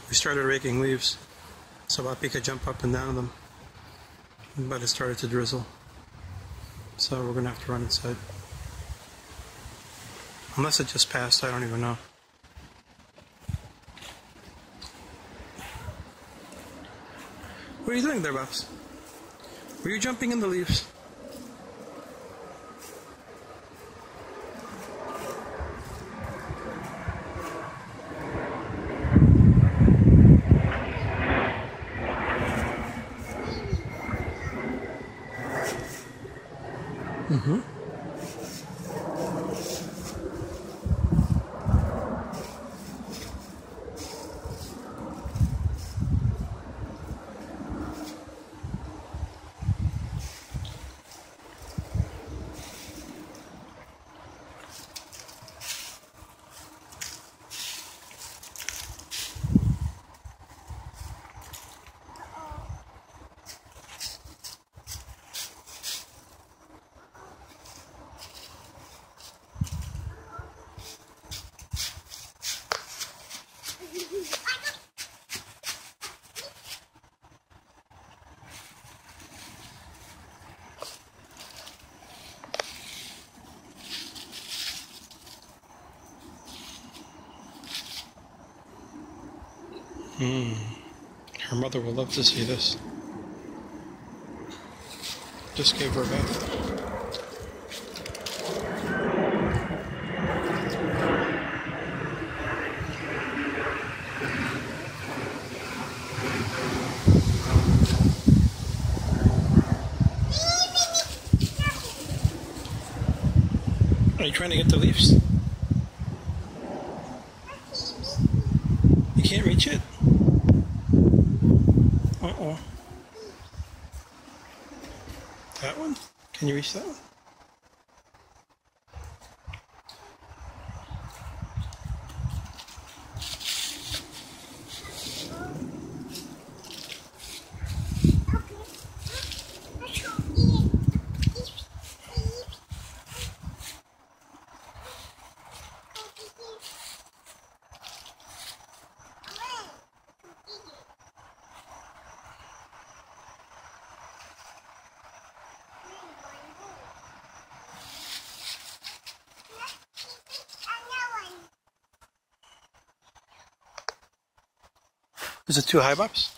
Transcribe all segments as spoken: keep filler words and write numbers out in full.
We started raking leaves so Boppy could jump up and down them, but it started to drizzle, so we're gonna have to run inside. Unless it just passed, I don't even know. What are you doing there, Bops? Were you jumping in the leaves? Mm-hmm. Hmm. Her mother will love to see this. Just gave her a bath. Are you trying to get the leaves? You can't reach it? Uh-oh. That one? Can you reach that one? Is it too high, Bops?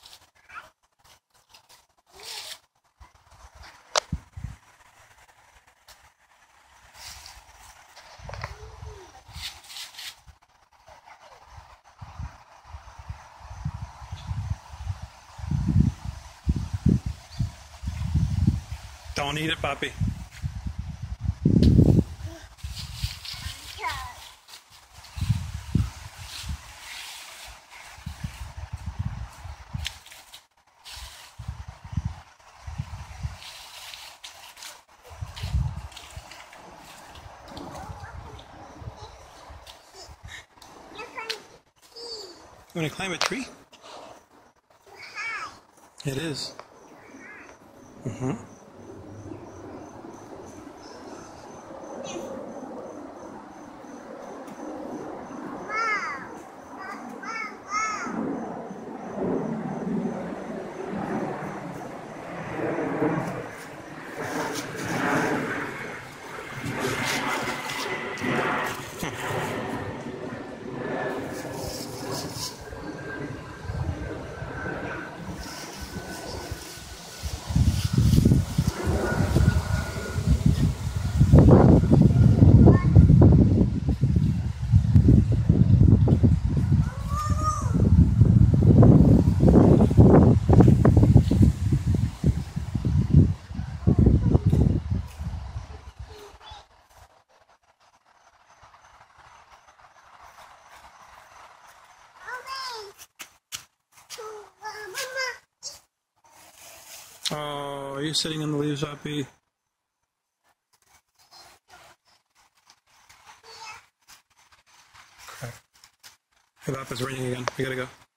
Don't eat it, Boppy. You want to climb a tree? It is. Mm-hmm. Oh, are you sitting in the leaves, Boppy? Okay. Hey, Bopp, it's raining again. We gotta go.